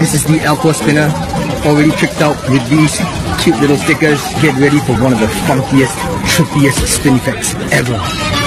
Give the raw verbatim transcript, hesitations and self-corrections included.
This is the Alco spinner, already tricked out with these cute little stickers. Get ready for one of the funkiest, trippiest spin effects ever.